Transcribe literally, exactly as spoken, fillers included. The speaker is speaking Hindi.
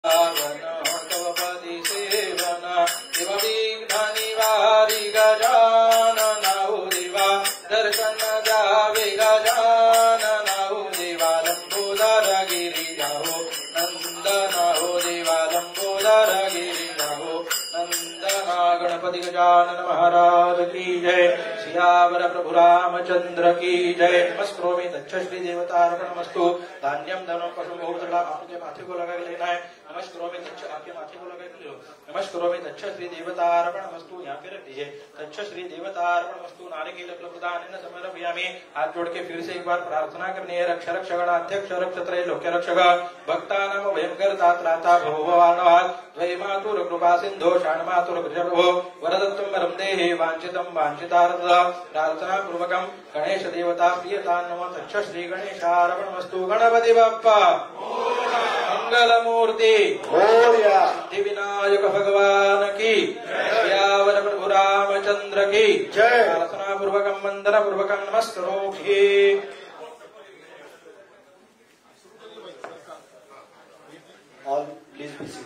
तवपति सेवन शिव विघ्न निवारि गजानन हो देवा दर्शन जावे गजानन हो देवा लंबोदर गिरिजा हो नंदन हो देवा लंबोदर गिरिजा हो नंदना। गणपति गजानन महाराज की जय। सियावर प्रभु रामचंद्र की जय। नमस्करोमि दक्ष श्री देवतार्पणमस्तु। धान्यम धनो पशु बहुतला आपके माथे को लगा के लेना है। नमस्करोमि दक्ष आपके माथे को लगा के लो। नमस्करोमि दक्ष श्री देवतार्पणमस्तु। यहाँ पे रख दीजिए दक्ष श्री देवतार्पणमस्तु। नारिकेल फलप्रदानेन समर्पयामि। हाथ जोड़ के फिर से एक बार प्रार्थना करनी है। रक्ष रक्ष गणाध्यक्ष रक्ष त्रैलोक्य रक्षक भक्तानां भयंकरता त्राता भवो भवानवात् द्वै मातुर कृपा सिन्धो शान्मातुर प्रभो वरदत्तं वरं देहि वाञ्छितं वाञ्छितार्थः। प्रार्थना पूर्वकं गणेश देवता प्रियता नमः। दक्ष श्री गणेशार्पणमस्तु। गणपति बप्पा मंगल मूर्ति सिद्धि विनायक भगवान की सियावर प्रभु रामचंद्र की जय। प्रार्थना पूर्वकं वंदन पूर्वकं नमस्करोमि। और प्लीज